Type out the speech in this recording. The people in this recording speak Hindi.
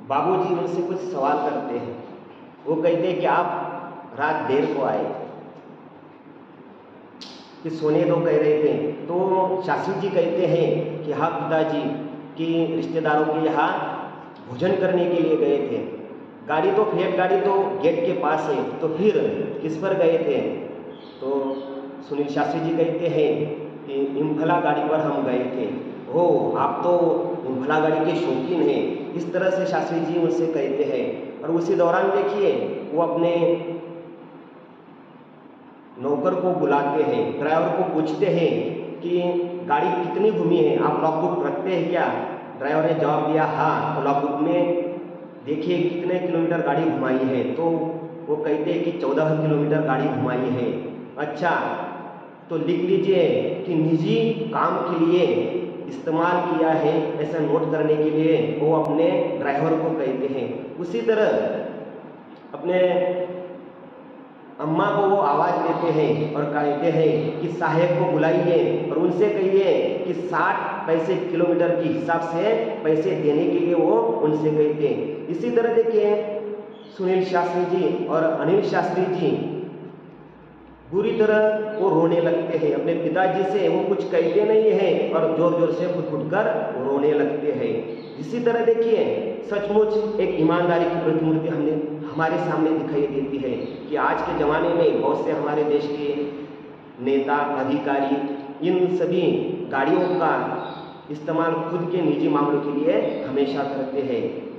बाबूजी उनसे कुछ सवाल करते हैं। वो कहते हैं कि आप रात देर को आए, कि सोने दो कह रहे थे। तो शास्त्री जी कहते हैं कि हाँ पिताजी, कि रिश्तेदारों के यहाँ भोजन करने के लिए गए थे। गाड़ी तो फेट गाड़ी तो गेट के पास है, तो फिर किस पर गए थे? तो सुनील शास्त्री जी कहते हैं कि इम्फला गाड़ी पर हम गए थे। हो, आप तो इम्फला गाड़ी के शौकीन हैं, इस तरह से शास्त्री जी उनसे कहते हैं। और उसी दौरान देखिए वो अपने नौकर को बुलाते हैं, ड्राइवर को पूछते हैं कि गाड़ी कितनी घूमी है, आप लॉग बुक रखते हैं क्या? ड्राइवर ने जवाब दिया हाँ। तो लॉग बुक में देखिए कितने किलोमीटर गाड़ी घुमाई है। तो वो कहते हैं कि 14 किलोमीटर गाड़ी घुमाई है। अच्छा, तो लिख लीजिए कि निजी काम के लिए इस्तेमाल किया है, ऐसा नोट करने के लिए वो अपने ड्राइवर को कहते हैं। उसी तरह अपने अम्मा को वो आवाज़ देते हैं और कहते हैं कि साहेब को बुलाइए और उनसे कहिए कि 60 पैसे किलोमीटर के हिसाब से पैसे देने के लिए वो उनसे कहते हैं। इसी तरह देखिए सुनील शास्त्री जी और अनिल शास्त्री जी बुरी तरह वो रोने लगते हैं अपने पिताजी से। वो कुछ कहते नहीं हैं और जोर जोर से फुट कर रोने लगते हैं। इसी तरह देखिए सचमुच एक ईमानदारी की प्रतिमूर्ति हमारे सामने दिखाई देती है कि आज के ज़माने में बहुत से हमारे देश के नेता अधिकारी इन सभी गाड़ियों का इस्तेमाल खुद के निजी मामलों के लिए हमेशा करते हैं।